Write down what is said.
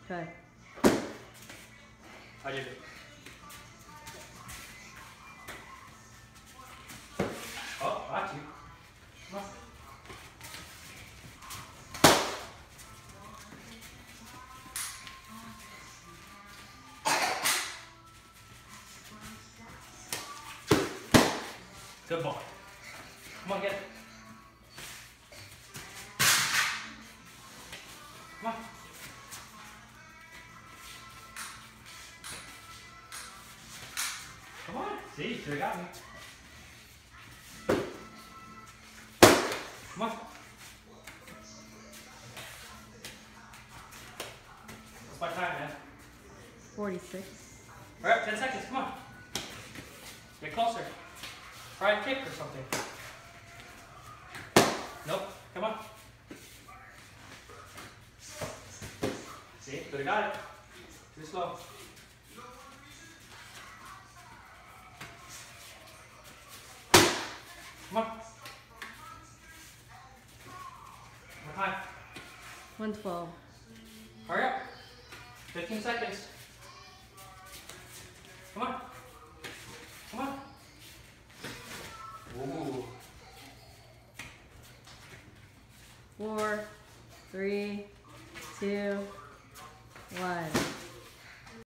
Okay. I did it. Oh, got you. Come on. Good boy. Come on, get it. Come on. Come on. See, you should have got me. Come on. What's my time, man? 46. All right, 10 seconds. Come on. Get closer. Try a kick or something. Nope. Come on. See? Could have got it. Too slow. Come on. What time? 112. Hurry up. 15 seconds. Come on. Come on. Ooh. 4, 3, 2, 1.